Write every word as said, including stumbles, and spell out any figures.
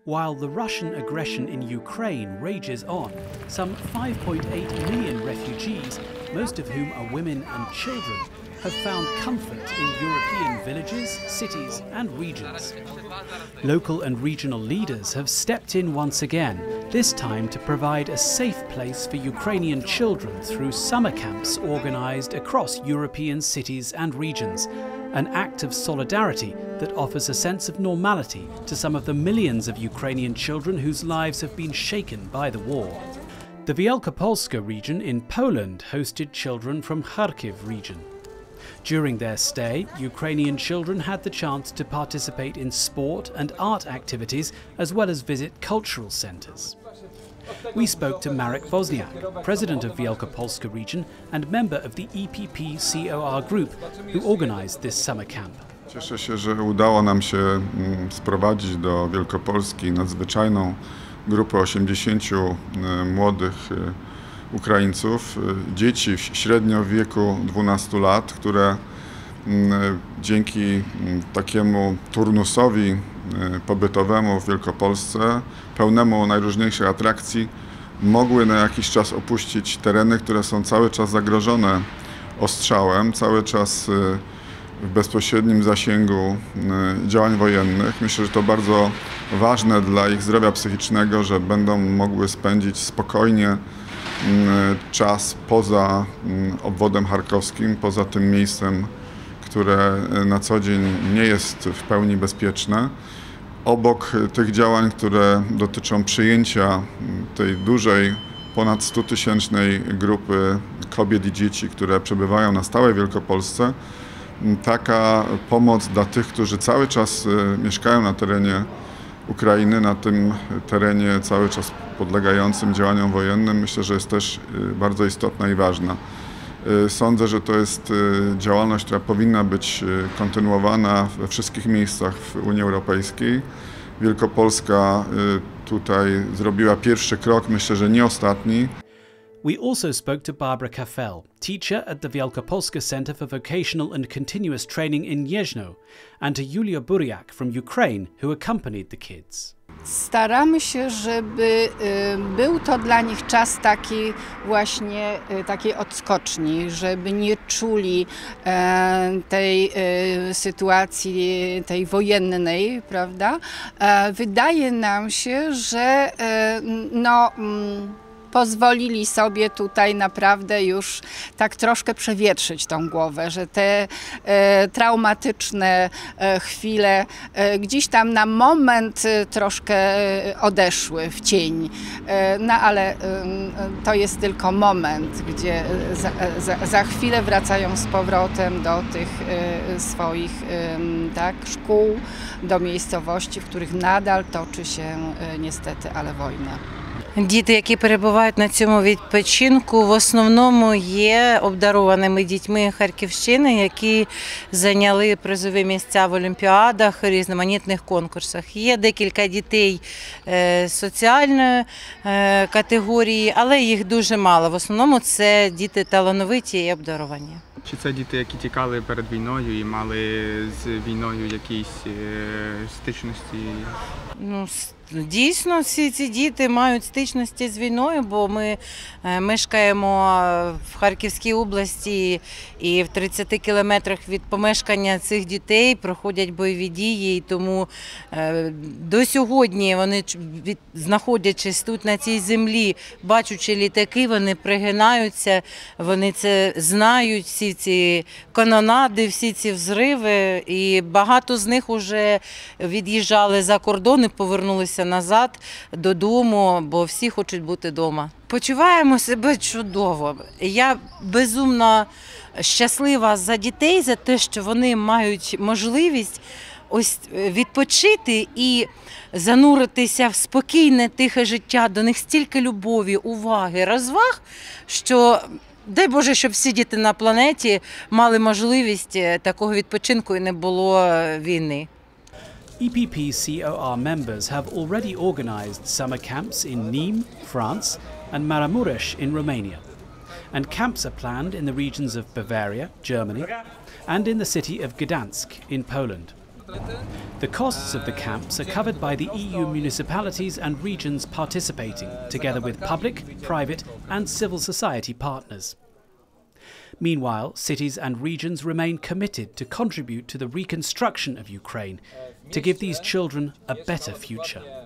While the Russian aggression in Ukraine rages on, some five point eight million refugees, most of whom are women and children, have found comfort in European villages, cities and regions. Local and regional leaders have stepped in once again, this time to provide a safe place for Ukrainian children through summer camps organised across European cities and regions, an act of solidarity that offers a sense of normality to some of the millions of Ukrainian children whose lives have been shaken by the war. The Wielkopolska region in Poland hosted children from Kharkiv region. During their stay, Ukrainian children had the chance to participate in sport and art activities as well as visit cultural centres. We spoke to Marek WOďNIAK, president of Wielkopolska Region and member of the E P P C O R Group, who organised this summer camp. Cieszę się, że udało nam się sprowadzić do Wielkopolski nadzwyczajną grupę osiemdziesięciu młodych Ukraińców, dzieci średnio w wieku dwunastu lat, które dzięki takiemu turnusowi pobytowemu w Wielkopolsce, pełnemu najróżniejszych atrakcji, mogły na jakiś czas opuścić tereny, które są cały czas zagrożone ostrzałem, cały czas w bezpośrednim zasięgu działań wojennych. Myślę, że to bardzo ważne dla ich zdrowia psychicznego, że będą mogły spędzić spokojnie czas poza obwodem charkowskim, poza tym miejscem, które na co dzień nie jest w pełni bezpieczne. Obok tych działań, które dotyczą przyjęcia tej dużej, ponad stutysięcznej grupy kobiet i dzieci, które przebywają na stałe w Wielkopolsce, taka pomoc dla tych, którzy cały czas mieszkają na terenie Ukrainy, na tym terenie cały czas podlegającym działaniom wojennym, myślę, że jest też bardzo istotna i ważna. Sądzę, że to jest działalność, która powinna być kontynuowana we wszystkich miejscach w Unii Europejskiej. Wielkopolska tutaj zrobiła pierwszy krok, myślę, że nie ostatni. We also spoke to Barbara Kafel, teacher at the Wielkopolska Center for Vocational and Continuous Training in Gniezno, and to Julia Buriak from Ukraine, who accompanied the kids. Staramy się, żeby był to dla nich czas taki właśnie takiej odskoczni, żeby nie czuli tej sytuacji, tej wojennej, prawda? Wydaje nam się, że no, pozwolili sobie tutaj naprawdę już tak troszkę przewietrzyć tą głowę, że te e, traumatyczne e, chwile e, gdzieś tam na moment e, troszkę odeszły w cień. E, no ale e, to jest tylko moment, gdzie za, za, za chwilę wracają z powrotem do tych e, swoich e, tak, szkół, do miejscowości, w których nadal toczy się e, niestety, ale wojna. Діти, які перебувають на цьому відпочинку, в основному є обдарованими дітьми Харківщини, які зайняли призові місця в олімпіадах, різноманітних конкурсах. Є декілька дітей соціальної категорії, але їх дуже мало. В основному це діти талановиті і обдаровані. Чи це діти, які тікали перед війною і мали з війною якісь стичності? Ну, дійсно, всі ці діти мають стичності з війною, бо ми мешкаємо в Харківській області і в тридцяти кілометрах від помешкання цих дітей проходять бойові дії, і тому до сьогодні вони, знаходячись тут на цій землі, бачучи літаки, вони пригинаються, вони це знають, всі ці канонади, всі ці взриви, і багато з них вже від'їжджали за кордон і повернулися назад додому, бо всі хочуть бути вдома. Почуваємо себе чудово. Я безумно щаслива за дітей, за те, що вони мають можливість ось відпочити і зануритися в спокійне, тихе життя. До них стільки любові, уваги, розваг, що дай Боже, щоб всі діти на планеті мали можливість такого відпочинку і не було війни. E P P C O R members have already organised summer camps in Nîmes, France, and Maramureș in Romania. And camps are planned in the regions of Bavaria, Germany, and in the city of Gdansk in Poland. The costs of the camps are covered by the E U municipalities and regions participating, together with public, private and civil society partners. Meanwhile, cities and regions remain committed to contribute to the reconstruction of Ukraine, to give these children a better future.